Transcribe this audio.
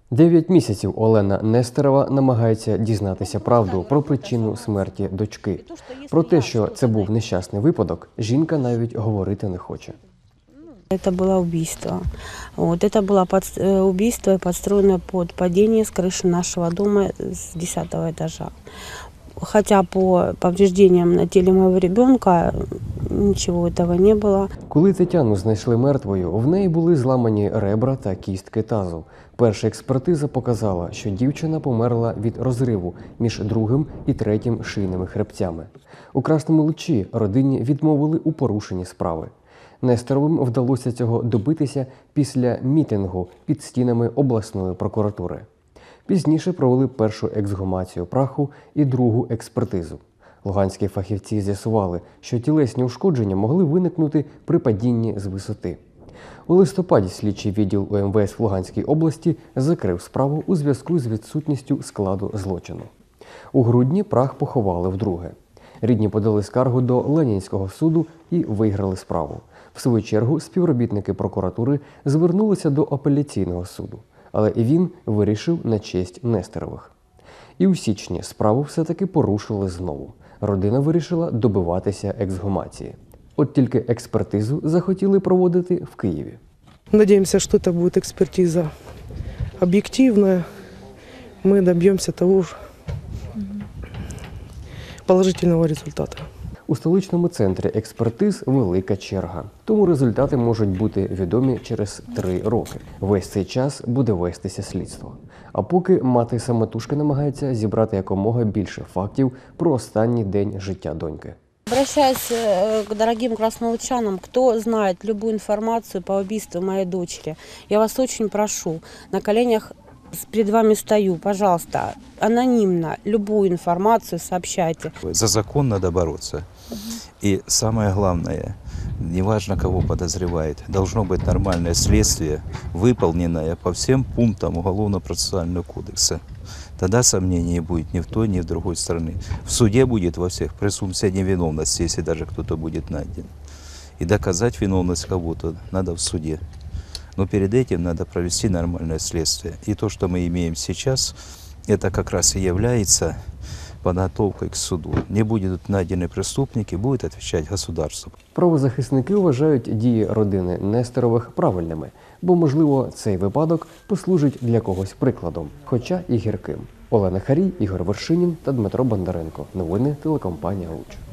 9 місяців Олена Нестерова намагається дізнатися правду про причину смерті дочки. Про те, що це був нещасний випадок, жінка навіть говорити не хоче. Это было убийство. Это было убийство, подстроенное под падение с крыши нашего дома с 10-го этажа. Хотя по повреждениям на теле моего ребенка ничего этого не было. Коли Тетяну знайшли мертвою, в неї були зламані ребра та кістки тазу. Перша експертиза показала, що дівчина померла від розриву між другим і третім шийними хребцями. У Красному Лучі родині відмовили у порушенні справи. Нестеровим вдалося цього добитися після мітингу під стінами обласної прокуратури. Пізніше провели першу ексгумацію праху і другу експертизу. Луганські фахівці з'ясували, що тілесні ушкодження могли виникнути при падінні з висоти. У листопаді слідчий відділ УМВС в Луганській області закрив справу у зв'язку з відсутністю складу злочину. У грудні прах поховали вдруге. Рідні подали скаргу до Ленінського суду і виграли справу. В свою чергу співробітники прокуратури звернулися до апеляційного суду, але і він вирішив на честь Нестерових. І у січні справу все-таки порушили знову. Родина вирішила добиватися ексгумації. От тільки експертизу захотіли проводити в Києві. Надеемся, что это будет экспертиза объективная. Мы добьемся того же положительного результата. У столичному центрі експертиз велика черга. Тому результати можуть бути відомі через 3 роки. Весь цей час буде вестися слідство. А поки мати самотужки намагається зібрати якомога більше фактів про останній день життя доньки. Обращаюсь к дорогим краснолучанам, кто знает любую информацию по убийству моей дочери. Я вас очень прошу, на коленях перед вами стою, пожалуйста, анонимно любую информацию сообщайте. За закон надо бороться. И самое главное, неважно кого подозревает, должно быть нормальное следствие, выполненное по всем пунктам Уголовно-процессуального кодекса. Тогда сомнений не будет ни в той, ни в другой стороны. В суде будет во всех презумпция невиновности, если даже кто-то будет найден. И доказать виновность кого-то надо в суде. Но перед этим надо провести нормальное следствие. И то, что мы имеем сейчас, это как раз и является подготовкой к суду. Не будут найдены преступники, будет отвечать государство. Правозахисники вважають дії родини Нестерових правильними, бо, можливо, цей випадок послужить для когось прикладом, хоча і гірким. Олена Харій, Ігор Вершинін та Дмитро Бондаренко. Новини телекомпанія «Луч».